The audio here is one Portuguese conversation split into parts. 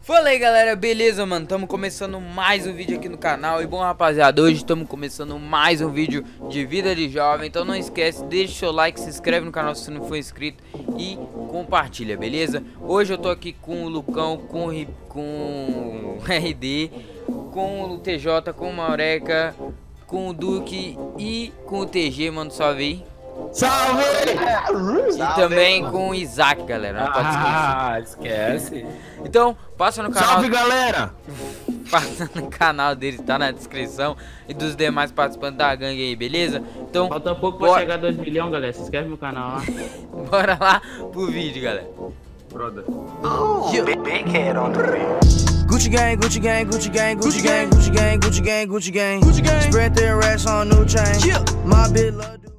Fala aí galera, beleza mano? Estamos começando mais um vídeo aqui no canal. E bom rapaziada, hoje estamos começando mais um vídeo de vida de jovem. Então não esquece, deixa o seu like, se inscreve no canal se você não for inscrito e compartilha, beleza? Hoje eu tô aqui com o Lucão, com o RD, com o TJ, com o Maureca, com o Duque e com o TG, mano, salve aí. Salve! E também com o Isaac, galera. Não pode esquece. Então, passa no canal. Salve, galera! Passa no canal dele, tá na descrição. E dos demais participantes da gangue aí, beleza? Então, falta pouco pra chegar a 2 milhões, galera. Se inscreve no canal lá. Bora lá pro vídeo, galera. Brother. Big head on the rim. Gucci gang, Gucci gang, Gucci gang, Gucci gang, Gucci gang, Gucci gang, Gucci gang, Gucci gang. Spread their racks on new chain. My bitch love do.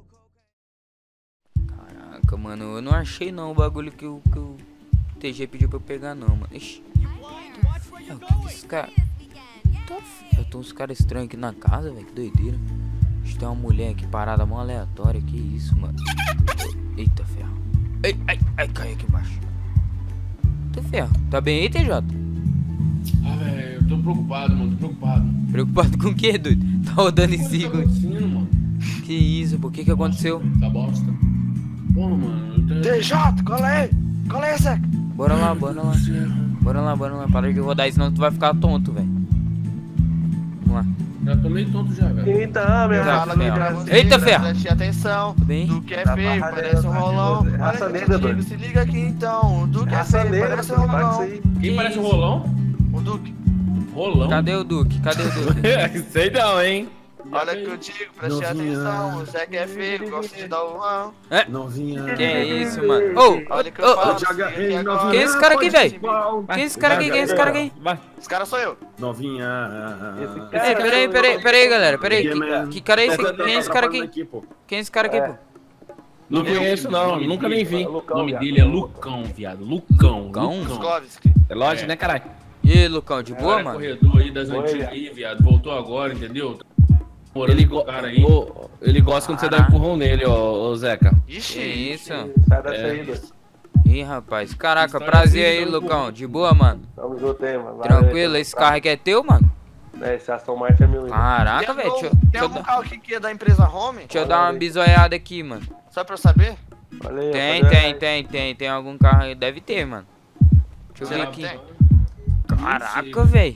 Caraca, mano, eu não achei não o bagulho que o TG pediu pra eu pegar não, mano. Ixi. Esse cara... Tem uns caras estranhos aqui na casa, velho, que doideira. Acho que tem uma mulher aqui parada, mó aleatória, que isso, mano. Eita, ferro. Ai, cai aqui embaixo. Eita, ferro. Tá bem aí, TJ? Ah, velho, eu tô preocupado, mano, tô preocupado. Preocupado com o que, doido? Tá rodando em cima. Mano. Que isso, por que aconteceu? Tá bosta. Pô, mano, eu tenho... TJ, cola aí! Cola aí, Zeca! Bora lá. Bora lá. Para de rodar, senão tu vai ficar tonto, velho. Vamos lá. Já tô meio tonto já, velho. Então, meu Tá, fala aqui ferro. pra você. Eita, ferro. Preste atenção. Tudo bem? Do que é feio, parece um rolão. Raça Olha que negra, eu digo, doido. se liga aqui então. Do que é Raça feio, negra, parece um rolão. Quem parece um rolão? O Duque. Rolão? Cadê o Duque? Sei não, hein? Olha que eu digo, preste atenção. O Zeca é feio, gosta de dar o rão. Novinha. Que é isso, mano? Ô, Olha que eu falo. te agarrei, aqui novinha. agora. quem é esse cara aqui, velho? Qual? Quem é esse cara aqui? Esse cara sou eu. Novinha. Ei, peraí, galera, peraí. Que cara é esse? Quem é esse cara aqui? Pô. Quem é esse cara aqui, pô? Não conheço, não. Nunca nem vi. O nome dele é Lucão, viado. Lucão. Sklovski. É lógico, né, caralho? E aí, Lucão, de boa, É mano? corredor aí das antigas aí, viado. Voltou agora, entendeu? Morando Ele, com o cara aí. ele gosta quando você dá empurrão nele, ô Zeca. Que Ixi. isso? Sai dessa aí, doido. Ih, rapaz. Caraca, prazer aí, Lucão. De boa, mano? Tamo junto aí, mano. Tranquilo? Esse carro aqui é teu, mano? Esse Aston Martin é meu. Caraca, velho. Tem algum carro aqui que é da empresa Home? Deixa eu dar uma bisoiada aqui, mano. Só pra eu saber? Valeu, Tem algum carro aí. Deve ter, mano. Deixa eu ver Será aqui. que tem? Caraca, velho.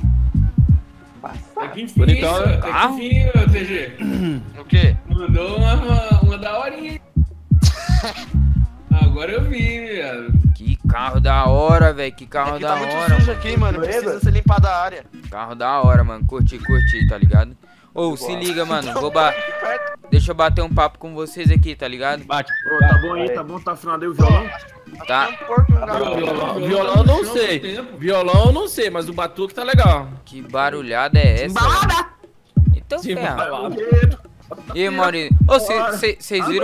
É que enfim, Bonitão, né? é que enfim, ô, TG. O quê? Mandou uma daorinha. Agora eu vi, viado. Que carro da hora, velho. Que carro Aqui da tá muito hora, sujo mano. aqui, mano. Precisa ser limpada a área. Carro da hora, mano. Curti, tá ligado? Ô, se liga, mano. Deixa eu bater um papo com vocês aqui, tá ligado? Bate. Ô, tá bom aí, tá bom? Tá afinado aí o violão? Tá. Tem um porco no lugar. Violão eu não sei. Violão eu não sei, mas o batuque tá legal. Que barulhada é essa? Velho? Então, ferro. E aí, Maurício? Ô, vocês viram?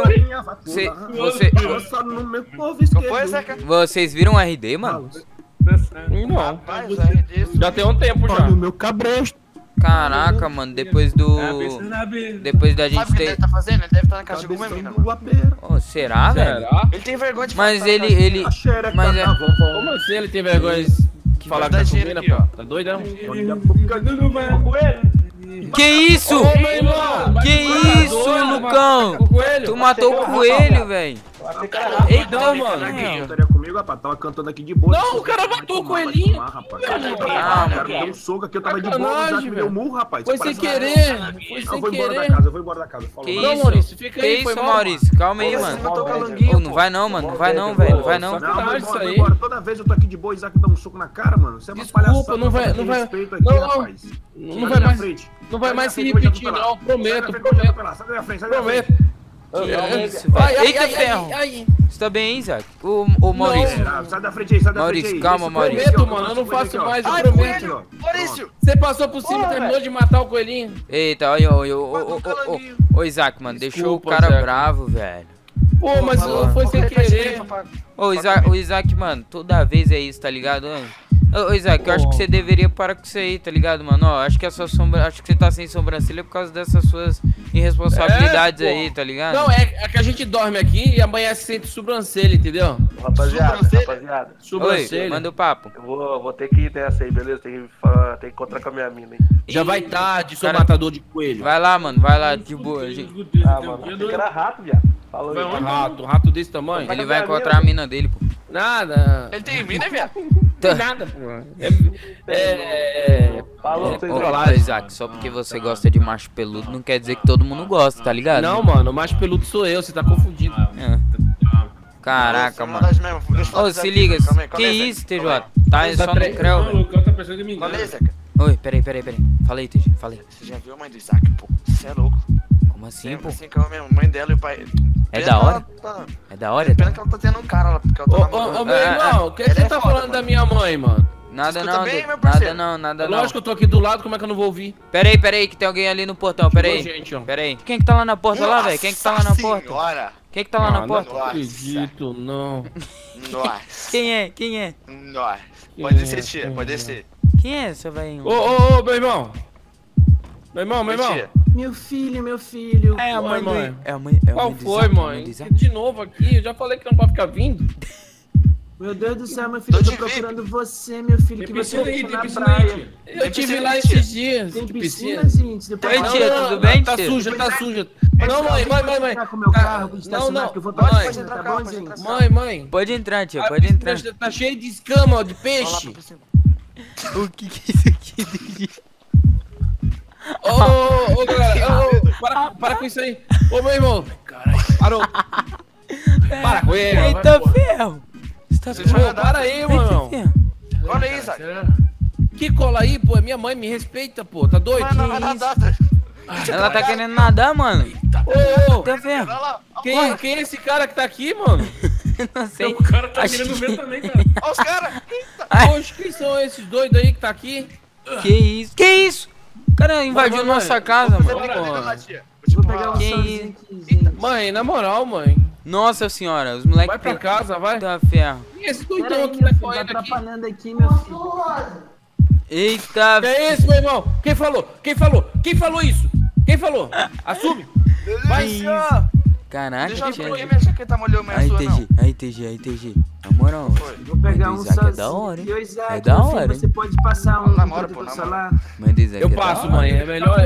Não foi, Zeca? Vocês viram o RD, mano? Não. Rapaz, o RD. Já tem um tempo já. No meu cabresto. Caraca, mano, depois do... Depois da Sabe gente o que ele ter... deve tá fazendo? Ele deve estar na casa de alguma mina, mano. Ô, será, velho? Ele tem vergonha de Mas falar ele... Mas é... Como assim ele tem vergonha de falar com a dinheiro mina, aqui, pô? ó. Tá doidão? Que isso? Ô, meu irmão! Que isso, Lucão? Tu matou o coelho, velho. Eita, mano. Comigo, rapaz, tava cantando aqui de boa. Não, o cara matou o coelhinho. Ah, cara, deu um soco aqui, eu tava de boa, já me deu murro, rapaz. Foi sem querer. Foi Eu sem vou embora da querer. casa, eu vou embora da casa. Falou. Que Não, isso? Maurício, fica Que aí, foi isso, mal, Maurício? Calma aí, Você mano. matou o Ô, calanguinho, não vai não, mano. Não vai não, velho. Não vai não. Não, Sacanagem vou isso aí. embora. Toda vez eu tô aqui de boa, Isaac dá um soco na cara, mano. Você é uma Desculpa, palhaçada. não vai- falta não de vai- respeito aqui, não, rapaz. Não Sai vai da mais, frente. não vai Sai mais da se frente, repetir, vai não. Prometo, Sai prometo. da minha frente, sai da minha frente. Prometo. Que isso, velho. Eita, ferro. Você tá bem aí, Isaac? Ô, Maurício. Sai da frente aí, sai da Maurício, frente aí. calma, Esse Maurício. coelho aqui, ó, Prometo, mano, eu não faço mais, eu Ai, prometo. coelho! Maurício! Você passou por cima e terminou de matar o coelhinho. Eita, olha, Matou o calanguinho. ô, Isaac, mano. Deixou o Desculpa, cara Zeca. bravo, velho. Pô, mas Falou, foi sem qualquer querer. coisa, papai. Ô, Isaac, mano, toda vez é isso, tá ligado? Ô, Isaac, eu acho que você deveria parar com isso aí, tá ligado, mano? Ó, acho que a sua acho que você tá sem sobrancelha por causa dessas suas irresponsabilidades aí, tá ligado? Não, é que a gente dorme aqui e amanhece sem sobrancelha, entendeu? Rapaziada, Sobrancelha. Oi, manda o papo. Eu vou ter que ir nessa aí, beleza? Tem que encontrar com a minha mina, hein? Já vai tarde, seu Cara, matador de coelho. Vai lá, mano, vai lá, de boa. Gente. Ah, mano, achei que era rato, viado. Falou aí. Rato desse tamanho? Ele vai encontrar a mina dele, pô. Nada. Ele tem mina, viado? Não tem nada, pô. Falou, vocês Ô, Isaac, só porque você gosta de macho peludo não quer dizer que todo mundo gosta, tá ligado? Não, mano, o macho peludo sou eu, você tá confundindo. É. Caraca, mano. Ô, se liga, que isso, TJ? Tá só no creu, velho. Olha aí, Zeca. Oi, peraí. Fala aí, TJ, fala aí. Você já viu a mãe do Isaac, pô? Você é louco. Como assim, Lembra pô? assim que a mãe dela e o pai... É da hora? É da hora? Pena que ela tá tendo um cara lá, porque ela tá namorando. Ô, meu irmão, o que você tá falando da minha mãe, mano? Nada Escuta não, bem, meu parceiro. nada não. Lógico que eu tô aqui do lado, como é que eu não vou ouvir? Peraí, que tem alguém ali no portão, peraí. gente, ó. Peraí. Quem que tá lá na porta lá, velho? Quem que tá lá na porta? Senhora. Quem que tá lá na porta? Não acredito, não. Nossa. Quem é? Nossa. Pode descer, tia, pode descer. Quem é essa, velho? Ô, meu irmão. Meu irmão. Tia. Meu filho. É a Oi, mãe do... mãe. É a mãe Qual do foi, Isaac, mãe? é a mãe do Isaac. De novo aqui, eu já falei que não pode ficar vindo. Meu Deus do céu, meu filho, eu Tô tô de VIP. procurando você, meu filho, que você deixou na praia. Eu tive piscina lá aí, esses dias. Tem Que piscina, gente? Depois Oi, tia, tudo bem, Tá tia? suja. Não, mãe. Tá com o meu carro, Não, estacionar, que eu vou mãe. pra piscina, tá bom, gente? Mãe. Pode entrar, tia, A pode piscina entrar. Tá cheio de escama, ó, de peixe. O que é isso aqui? Ô, galera, para com isso aí. Ô, meu irmão. Caralho, parou. Para com ele. Eita ferro! Você tá Ô, para aí, mano. ferro. Olha aí, Isaac. Que cola aí, pô? É minha mãe, me respeita, pô. Tá doido? Não vai nadar. Ela tá querendo nadar, mano. Ô, Eita ferro. Olha lá. quem é esse cara que tá aqui, mano? Não sei. O cara tá Acho querendo que- ver também, cara. Olha os caras. Poxa, quem são esses doidos aí que tá aqui? Que isso? Que isso? O cara invadiu Mãe, nossa mãe. casa, Você mano. pega mano. ele lá, tia. Vou pegar um Que solzinho aqui, gente. Mãe, na moral, mãe. Nossa senhora, os moleques... Vai pra casa, vai. Eita ferro. E esse Pera doidão aí, que meu tá filho, tá correndo aqui? atrapalhando aqui, meu filho. Eita Que é isso, meu irmão? Quem falou? Quem falou isso? Quem falou? Assume. Vai. Caraca, Deixa eu tia. ver minha jaqueta molhou mais Aí, sua, não. TG. Na moral, Vou pegar Mãe um do Isaac é solzinho. da hora, hein? E o Isaac, É da meu filho, hora, você pode passar um Namora, pô, protetor namora. solar? mãe do Isaac Eu é da passo, hora. mãe. É melhor.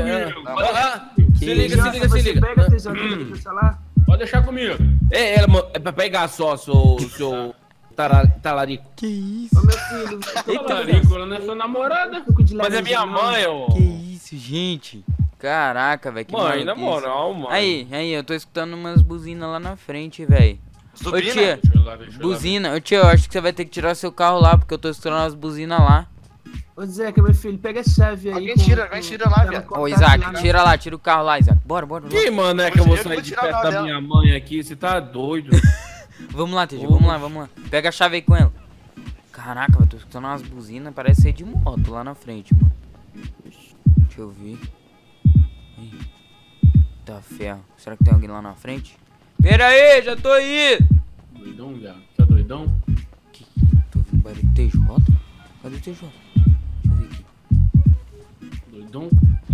Se liga. Você pega tesouro protetor solar? Pode deixar comigo. É pra pegar só, seu talarico. Que isso? Ô, meu filho, eu tô Talarico, ela não é sua namorada. com de Mas é minha laranja, não. mãe, ô. Que isso, gente? Caraca, velho, que Mãe, na maluquice. moral, mano. Aí, eu tô escutando umas buzinas lá na frente, velho. Ô, Zubina? tia, Deixa eu lá ver. buzina. Ô, tia, eu acho que você vai ter que tirar seu carro lá, porque eu tô escutando umas buzinas lá. Ô, Zeca, meu filho, pega a chave aí. Alguém com- tira lá, pega viado. o Ô, contato Isaac, lá, né? tira lá, tira o carro lá, Isaac. Bora. Que mano é que eu vou Eu sair vou de tirar perto o da dela. minha mãe aqui? Você tá doido? Vamos lá, TG, vamos lá. Pega a chave aí com ela. Caraca, eu tô escutando umas buzinas, parece ser de moto lá na frente, mano. Deixa eu ver. Ih, tá ferro. Será que tem alguém lá na frente? Pera aí, já tô aí! Doidão, viado? Tá doidão? Tô ouvindo barulho de TJ? Cadê o TJ? Deixa eu ver aqui. Doidão?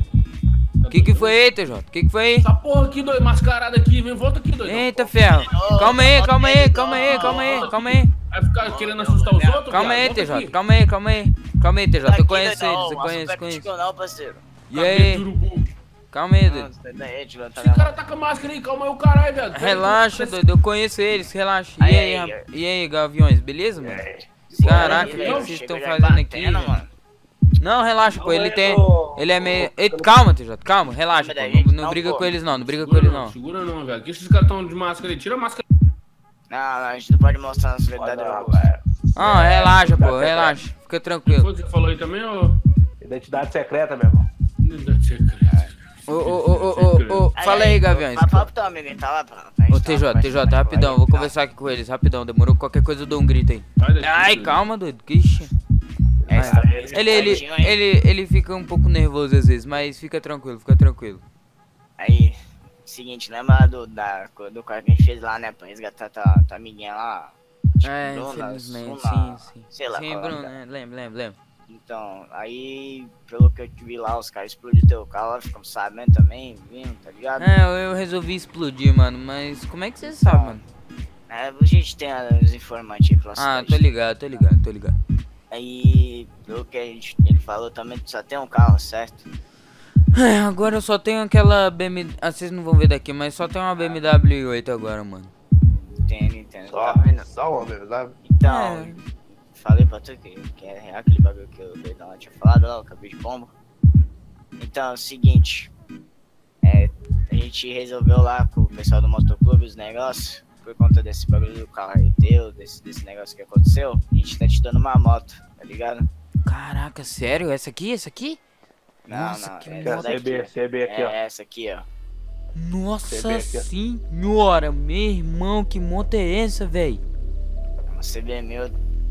Que foi aí, TJ? Que foi aí? Essa porra aqui, doido, mascarada aqui, vem, volta aqui, doidão. Eita ferro! Calma aí. Vai ficar querendo assustar os outros? Calma aí, viado? Volta TJ. aqui. Calma aí, TJ. Eu conheço eles, eu Não, conheço. não, parceiro. E aí? Calma aí, doido. Nossa, tá aí, tio, tá Esse cara tá com a máscara aí, calma aí o caralho, velho. Relaxa, doido. Eu conheço eles, relaxa. E aí, gaviões, beleza, mano? Caraca, o que vocês estão fazendo aqui? velho? Não, relaxa, pô. Ele é meio. Eita, calma, TJ, calma, relaxa, pô. Não briga com eles, não. Não briga com eles, não. Segura não, velho. Que esses caras estão de máscara aí? Tira a máscara. Não, a gente não pode mostrar nossa verdadeira Não, rosto. Ah, relaxa, pô, relaxa. Fica tranquilo. Foi o que você falou aí também, ô? Identidade secreta, meu irmão. Identidade secreta. Ô, fala aí, gaviões. Fala pro teu amigo, ele tá lá pra Ô, TJ, rapidão, vou conversar aqui com eles, rapidão. Demorou qualquer coisa, eu dou um grito aí. Ai, calma, doido. Ixi. Ele fica um pouco nervoso às vezes, mas fica tranquilo. Aí, seguinte, lembra do quarto que a gente fez lá, né, pra resgatar tua amiguinha lá? É, Bruna, infelizmente, Suna, sim. sei lá Sim, qual é o Bruno, nome dela. lembro. Então, aí, pelo que eu vi lá, os caras explodiram teu carro lá, ficamos sabendo também, vindo, tá ligado? É, eu resolvi explodir, mano, mas como é que você sabe, mano? É, a gente tem os informantes aí pela Ah, cidade. tô ligado. Aí, pelo que ele falou também, tu só tem um carro, certo? É, agora eu só tenho aquela BMW. Ah, vocês não vão ver daqui, mas só tem uma BMW 8 agora, mano. Entendo. Só uma, sabe? Então, É. falei pra tu que é real aquele bagulho que o doidão lá tinha falado lá, o cabelo de pombo. Então, é o seguinte, a gente resolveu lá com o pessoal do motoclube os negócios, por conta desse bagulho do carro aí teu, desse negócio que aconteceu, a gente tá te dando uma moto, tá ligado? Caraca, sério? Essa aqui? Não, Nossa, não, que é moto. essa CB aqui, ó. É essa aqui, ó. Nossa CB aqui, ó. senhora, meu irmão, que moto é essa, véi? É uma CB1000,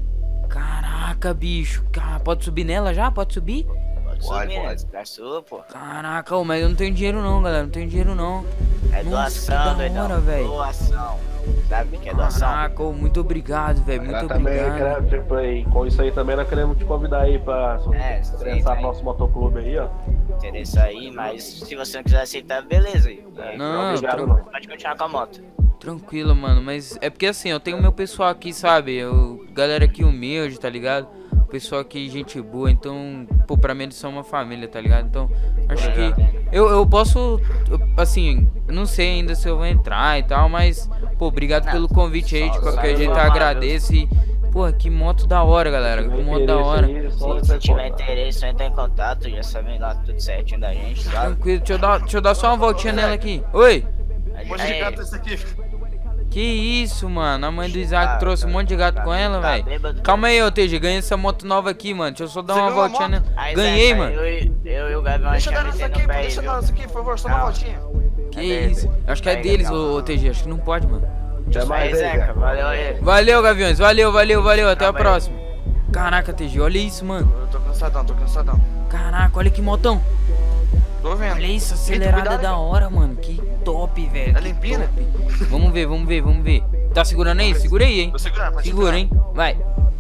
Caraca, bicho. Pode subir nela já? Pode subir? pode subir, né? pode. Desgraçou, pô. Caraca, ô, mas eu não tenho dinheiro não, galera. Não tenho dinheiro não. É Nossa, que da doação, doidão. hora, véi. Doação. Sabe o que é doação? Caraca, ô, muito obrigado, velho. Muito Nós também obrigado. queremos, tipo, aí, com isso aí também nós queremos te convidar aí pra sim, interessar tá. nosso motoclube aí, ó. Interessa aí, mas se você não quiser aceitar, beleza. Não, obrigado, não. Pode continuar com a moto. Tranquilo, mano, mas é porque assim, eu tenho meu pessoal aqui, sabe? Galera aqui humilde, tá ligado? O pessoal aqui, gente boa, então, pô, pra mim eles são uma família, tá ligado? Então, acho que eu posso, assim, eu não sei ainda se eu vou entrar e tal, mas, pô, obrigado pelo convite aí, de qualquer jeito eu agradeço e, pô, que moto da hora, galera, que moto da hora. Se tiver interesse, só entra em contato, já sabem lá tudo certinho da gente, sabe? Tranquilo, deixa eu dar só uma voltinha nela aqui. Oi! Aí, Monte de gato esse aqui. Que isso, mano? A mãe do Isaac trouxe um monte de gato com ela, tá velho. bêbado. Calma aí, ô TG, ganhei essa moto nova aqui, mano. Deixa eu só dar Você uma ganhou uma voltinha moto? nela. Aí, Ganhei, Zeca, mano. Eu e o Gabriel Deixa eu dar achamos nessa que aqui, no pé, deixa eu viu? dar nessa aqui, por favor, só uma Não. voltinha. Que beleza. isso? Acho que é Pega, deles, calma. ô TG. Acho que não pode, mano. Até Aí, mais aí, Zeca, Zeca. valeu aí. Valeu, Gaviões. Valeu. Até a Calma aí. próxima. Caraca, TG, olha isso, mano. Eu tô cansadão. Caraca, olha que motão. Tô vendo. Olha isso, Eita, acelerada cuidado, da cara. hora, mano. Que top, velho. É que limpinha, né? top. Vamos ver. Tá segurando aí? Segura aí, hein. Tô segurando, pode Segura, segurar. hein. Vai.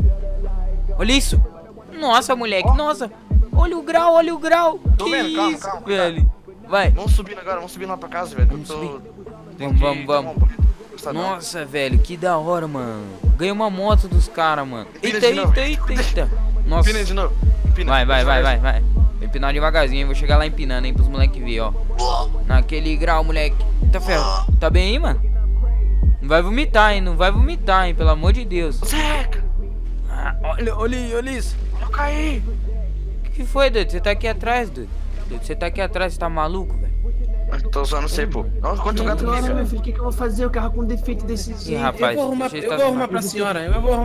Olha isso. Nossa, moleque. Nossa. Olha o grau. Tô Que vendo, calma, isso, calma, velho. Vai. Vamos subir agora, vamos subir lá pra casa, velho. Vamos Eu tô... subir. Tem Vamos, que vamos. tomar um banho. Cansadão. Nossa, velho, que da hora, mano. Ganhei uma moto dos caras, mano. Empina Eita. de novo. Nossa. Empina de novo. Empina. Vai. Vou empinar devagarzinho, hein. Vou chegar lá empinando, hein, pros moleques ver, ó. Naquele grau, moleque. Tá ferro. Tá bem aí, mano? Não vai vomitar, hein, pelo amor de Deus. Zeca, Ah, olha isso. eu caí. O que foi, doido? Você tá aqui atrás, doido? Você tá aqui atrás, você tá maluco, velho? Eu tô usando você, pô. Nossa, quanto gato aqui, Nossa, cara. meu filho, o que eu vou fazer? O carro com defeito desse Ih, jeito. rapaz, Eu vou arrumar pra senhora,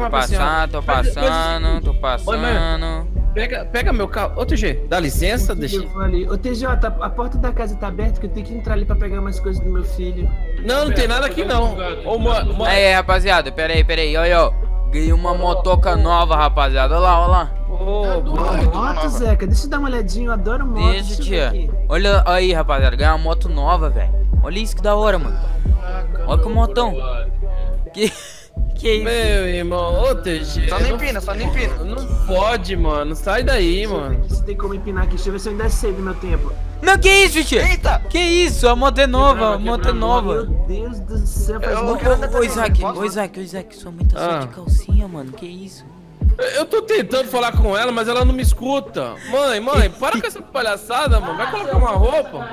Tô passando. Pega meu carro. Ô, TG, dá licença, deixa. Eu falei, ô TJ, a porta da casa tá aberta que eu tenho que entrar ali pra pegar umas coisas do meu filho. Não tem nada aqui não. Ô, mano. Aí, rapaziada, pera aí, olha, ó. Ganhei uma motoca nova, rapaziada. Olha lá. Moto, Zeca, deixa eu dar uma olhadinha, eu adoro moto. Deixa, eu ver tia. aqui. Olha aí, rapaziada, ganhei uma moto nova, velho. Olha isso que da hora, mano. Olha que motão. Que isso? Meu irmão, ô, TG. Só nem empina, só nem empina. Não pode, mano. Sai daí, mano. Se tem como empinar aqui, deixa eu ver se eu ainda sei do meu tempo. Não, que isso, tia? Eita! Que isso? A moto é nova, a moto é Meu nova. Deus do céu, faz Eu muito quero andar Ô, também, Isaac, posso? ô, Isaac, sua mãe tá só de Ah. calcinha, mano. Que isso? Eu tô tentando falar com ela, mas ela não me escuta. Mãe, para com essa palhaçada, mano. Vai colocar uma roupa.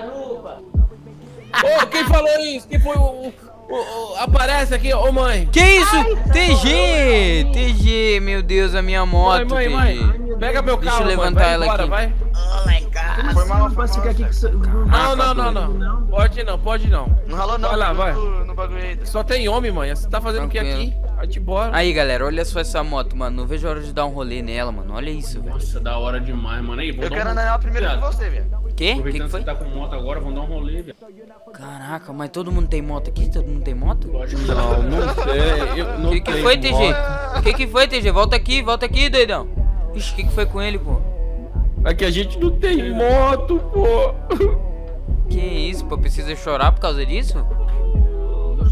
Ô, quem falou isso? Quem foi aparece aqui, ô mãe. Que isso? TG, meu Deus, a minha moto, Mãe, TG. pega meu Deixa carro, eu levantar mãe. Vai ela embora, aqui. vai. Oh my god. Foi mal, Não posso ficar aqui com Não. Pode não. Não ralou não, Vai lá, vai. no bagulho aí. Só tem homem, mãe. Você tá fazendo o que aqui? Vai-te embora. Aí, galera, olha só essa moto, mano. Não vejo a hora de dar um rolê nela, mano. Olha isso, velho. Nossa, da hora demais, mano. Aí, Eu quero andar nela primeiro que você, velho. Que? Aproveitando Que que foi? você tá com moto agora, vamos dar um rolê, velho. Caraca, mas todo mundo tem moto aqui? Todo mundo tem moto? Não sei. Eu não Que tenho foi, moto. TG? Que foi, TG? Volta aqui, doidão. Ixi, que foi com ele, pô? É que a gente não tem moto, pô. Que isso, pô? Precisa chorar por causa disso?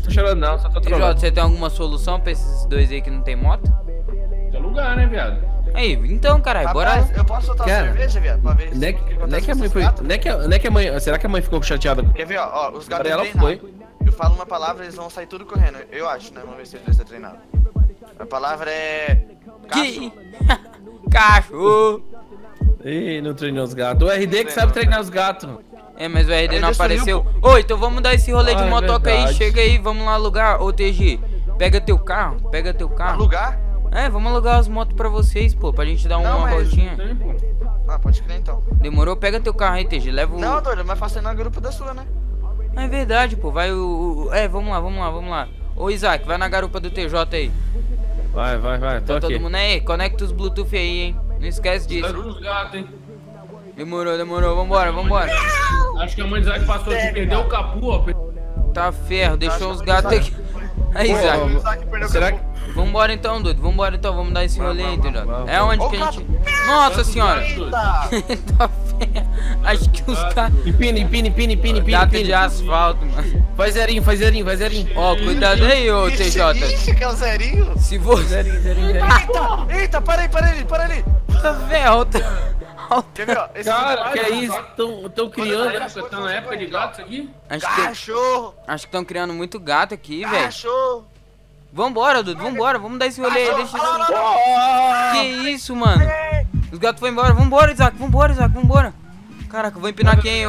tô chorando não, só tô TJ, trolando. você tem alguma solução pra esses dois aí que não tem moto? De lugar, né, viado? Aí, então, caralho, bora. Rapaz, eu posso soltar Cara, cerveja, viado? Pra ver Não é o que a acontece mãe com foi. esses gatos. Não é que a mãe. Será que a mãe ficou chateada? Quer ver, ó, os gatos Ela treinados. foi. Eu falo uma palavra, eles vão sair tudo correndo. Eu acho, né? Vamos ver se eles estão treinados. A palavra é... Que? Cachorro. Ih, não treinou os gatos. O RD que sabe treinar os gatos. É, mas o RD não Ele apareceu. sumiu, Ô, então vamos dar esse rolê de Ah, é motoca aí. verdade. Chega aí, vamos lá alugar. Ô, TG, pega teu carro, pega teu carro. Alugar? É, vamos alugar as motos pra vocês, pô, pra gente dar Não, uma mas- voltinha. Tem, pô. Ah, pode crer então. Demorou? Pega teu carro aí, TG, leva o... Não, doido, mas faça na grupo da sua, né? Ah, é verdade, pô, vai É, vamos lá. Ô, Isaac, vai na garupa do TJ aí. Vai, tô Tá todo aqui. mundo aí? Conecta os Bluetooth aí, hein. Não esquece disso. Tá os gatos, hein? Demorou, vambora. Acho que a mãe do Isaac passou aqui, perdeu o capu, ó. Tá ferro, deixou os gatos aqui. Aí, Pô, Isaac. Será que. Vambora então, doido. Vamos dar esse rolê aí, entendeu? vamos. É onde que a gente... Nossa senhora! Tá ferro. Acho que os gatos... Empina. Gato de asfalto, mano. Faz zerinho. Ó, cuidado aí, ô TJ. Ixi, que é um zerinho. Se você... Eita, para ali. Tá ferro. Quer ver, ó? Esse Cara, que é aqui, isso? Tão criando. Tá na época de gato isso aqui? Cachorro. Acho que estão criando muito gato aqui, velho. Cachorro. Vambora, Dudu, vamos dar esse rolê aí, deixa isso. Que isso, mano? Os gatos foram embora, vambora, Isaac, vambora. Caraca, eu vou empinar quem,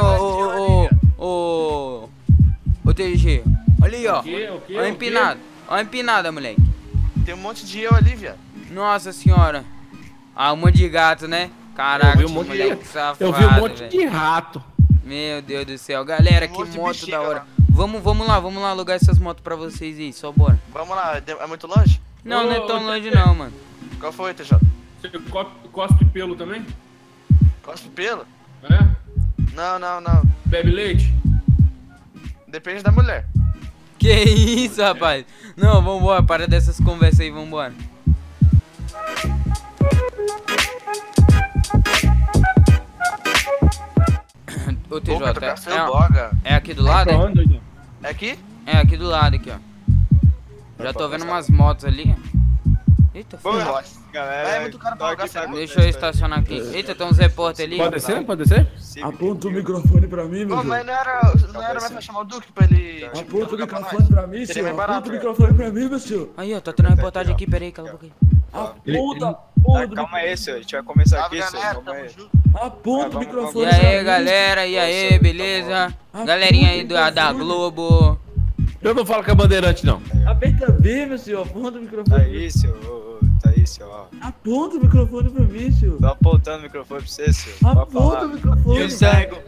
ô TG. Olha aí, ó. O quê? Ó a empinada, moleque. Tem um monte de eu ali, viado. Nossa senhora. Ah, um monte de gato, né? Caraca, Eu vi um monte de- moleque safado, Eu vi um monte velho. de rato. Meu Deus do céu. Galera, Um que monte de moto bexiga da hora. lá. Vamos lá alugar essas motos pra vocês aí, só bora. Vamos lá, é muito longe? Não, não é tão Ô, longe não, mano. Qual foi, TJ? Você cospe pelo também? Cospe pelo? É? Não. Bebe leite? Depende da mulher. Que isso, rapaz? Não, vambora, para dessas conversas aí, vambora. Ô TJ, Opa, tocar seu boga. é aqui do lado? Pra É? onde, doidão? É aqui? É aqui do lado, aqui, ó. Já tô vendo umas motos ali. Eita, filho. Nossa, galera. É muito caro pra alugar, sério. Deixa eu estacionar aqui. Eita, tem uns repórter ali. Pode descer? Aponta o microfone pra mim, meu Ô, João. mas não era mais pra chamar o Duque pra ele... Aponta o alugar pra microfone nós? pra mim, Seria senhor. mais Aponta barato, o velho. microfone pra mim, meu senhor. Aí, ó, tá tendo reportagem aqui, peraí, cala a boca aí. Aponta, Calma aí, senhor. A gente vai começar Salve, aqui, senhor. galera, Calma tamo aí. junto. aponta o vamos- E microfone vamos- pra aí, mim. galera, e aí, beleza? Galerinha aí da Globo. Eu não falo com a bandeirante, não. Aperta B, meu senhor. Aponta o Tá microfone. aí, senhor. Tá aí, senhor. Aponta o microfone pra mim, senhor. Tô apontando o microfone pra você, senhor. Pode Aponta falar. o microfone. Eu cego.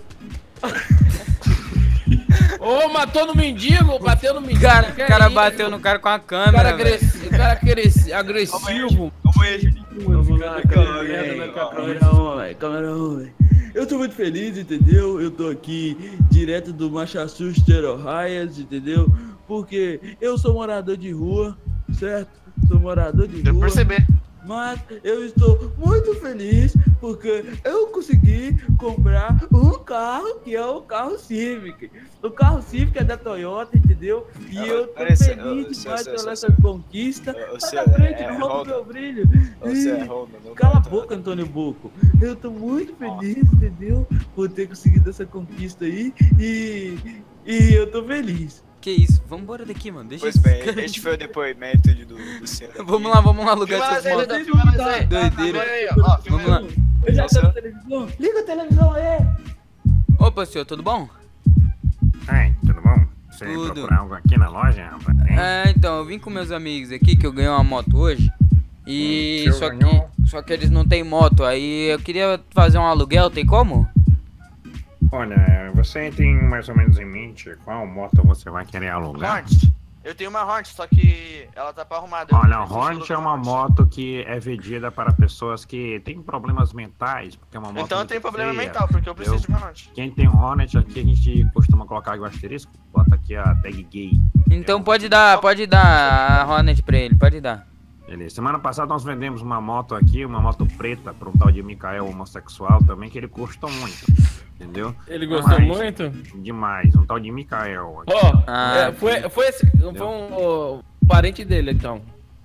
Ô, matou no mendigo, bateu no mendigo. O que é cara isso? bateu no cara com a Cara câmera, velho. agressivo. Calma aí, Juninho. Vamos lá, câmera 1, velho. Eu tô muito feliz, entendeu? Eu tô aqui direto do Massachusetts, Ohio, entendeu? Porque eu sou morador de rua, certo? Sou morador de Deu pra rua. perceber. Mas eu estou muito feliz porque eu consegui comprar um carro que é o carro Civic. O carro Civic é da Toyota, entendeu? E eu tô peraí, feliz demais pela essa conquista. Tá na frente, não rouba meu brilho. Você é Ih, Honda, não Cala a bota. boca, Antônio Boco. Eu tô muito feliz, entendeu? Por ter conseguido essa conquista aí. E eu tô feliz. Que isso? Vambora daqui, mano. Deixa Pois esse bem, cara- este foi o depoimento do senhor. Vamos lá alugar Filma essas nós aí, motos. Dudu, filma nós aí. Doideira. Filma aí, ó. Filma Vamos aí. lá. Eu já Nossa. tô na televisão. Liga a televisão aí. Opa, senhor, tudo bom? Ai, tudo bom? Você Tudo. procura algo aqui na loja, rapaz? Hein? É, então, eu vim com meus amigos aqui, que eu ganhei uma moto hoje. E Seu ganhou? só que eles não têm moto. Aí eu queria fazer um aluguel, tem como? Olha, você tem mais ou menos em mente qual moto você vai querer alugar? Hornet. Eu tenho uma Hornet, só que ela tá pra arrumar. eu Olha, a preciso Hornet é alugar uma moto que é vendida para pessoas que têm problemas mentais, porque é uma moto Então eu muito tenho problema feia. mental, porque eu preciso de uma Hornet. Quem tem Hornet aqui, a gente costuma colocar o asterisco, bota aqui a tag gay. Então pode dar a Hornet pra ele, pode dar. Beleza. Semana passada nós vendemos uma moto aqui, uma moto preta, para um tal de Mikael homossexual também, que ele gostou muito. Entendeu? Ele gostou muito? Demais. Um tal de Mikael. Ó, foi um parente dele, então.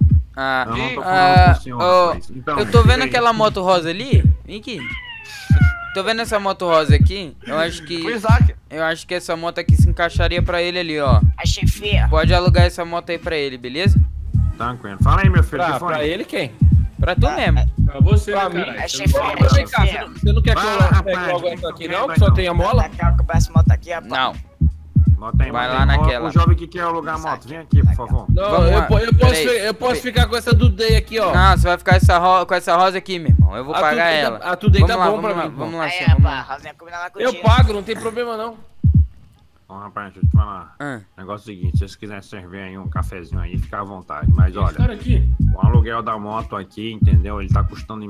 Eu tô vendo aquela moto rosa ali. Vem aqui. Tô vendo essa moto rosa aqui. Eu acho que essa moto aqui se encaixaria pra ele ali, ó. A chefia. Pode alugar essa moto aí pra ele, beleza? Tranquilo. Fala aí, meu filho. Pra ele quem? Pra tu mesmo. Pra você, pra né, mim. cara? Você não quer que eu pegue logo essa aqui, não? Que só tem a mola? Não. Vai lá naquela. O jovem que quer alugar a moto, vem aqui, por favor. Não, eu posso ficar com essa do Day aqui, ó. Não, você vai ficar com essa rosa aqui, meu irmão. Eu vou pagar ela. A do Day tá bom pra mim. Vamos lá, eu pago, não tem problema não. Ó, rapaz, deixa eu te falar. Negócio é o seguinte, se vocês quiserem servir aí um cafezinho aí, fica à vontade. Mas olha, o aluguel da moto aqui, entendeu? Ele tá custando...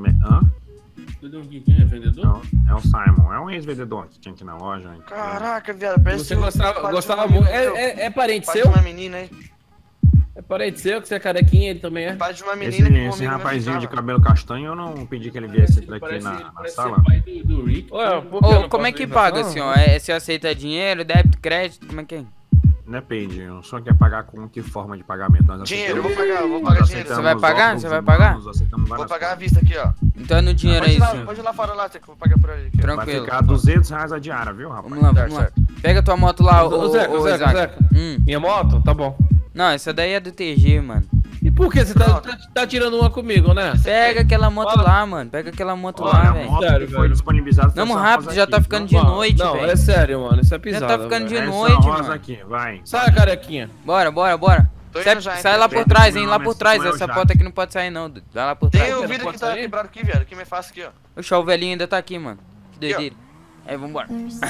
Quem é vendedor? É o Simon, é um ex-vendedor que tinha aqui na loja. Hein? Caraca, viado, parece que você gostava muito. É parente seu? Uma menina aí. É parente seu, que você é carequinha, ele também é? Pai de uma menina esse rapazinho de cabelo castanho, eu não pedi que ele viesse aqui na sala. Como é que paga, senhor? Você aceita dinheiro, débito, crédito, como é que é? Depende, o senhor quer pagar com que forma de pagamento? Dinheiro, eu vou pagar dinheiro. Você vai pagar? Você vai pagar? Vou pagar à vista aqui, ó. Então é no dinheiro aí, senhor. Pode ir lá fora lá, que eu vou pagar por ali. Tranquilo. Vai ficar R$200 a diária, viu, rapaz? Vamos lá. Pega tua moto lá, ô Zeca. Minha moto? Tá bom. Não, essa daí é do TG, mano. E por que você tá tirando uma comigo, né? Pega aquela moto lá, mano. Pega aquela moto lá, velho. Sério, foi disponibilizado. Vamos rápido, já tá ficando de noite, velho. Não, é sério, mano. Isso é pisado. Já tá ficando de noite, mano. Aqui, vai. Sai, carequinha. Bora. Sai lá por trás, hein? Lá por trás. Essa porta aqui não pode sair, não. Vai lá por trás. Tem o vidro que tá quebrado aqui, velho. Que me faz aqui, ó. Oxa, o velhinho ainda tá aqui, mano. Que doideira. Aí, vambora.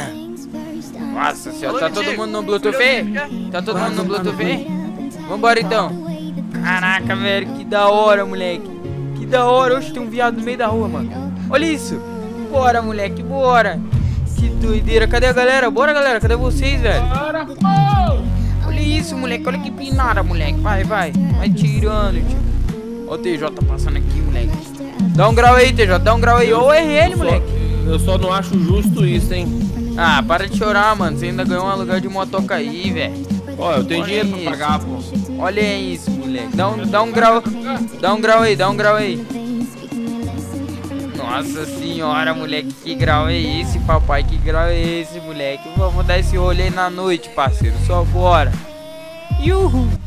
Nossa senhora, tá todo mundo no Bluetooth aí? Tá todo mundo no Bluetooth aí? Vambora então. Caraca, velho, que da hora, moleque. Que da hora. Oxe, tem um viado no meio da rua, mano. Olha isso. Bora, moleque, bora. Que doideira. Cadê a galera? Bora, galera. Cadê vocês, velho? Olha isso, moleque. Olha que pinada, moleque. Vai. Vai tirando, tio. Ó o TJ passando aqui, moleque. Dá um grau aí, TJ. Dá um grau aí. Ô, errei ele, moleque. Eu só não acho justo isso, hein. Ah, para de chorar, mano. Você ainda ganhou um aluguel de motoca aí, velho. Ó, eu tenho dinheiro pra pagar, pô. Olha isso, moleque. Dá um grau. Dá um grau aí. Nossa senhora, moleque. Que grau é esse, papai? Que grau é esse, moleque? Vamos dar esse rolê na noite, parceiro. Só bora. Uhul.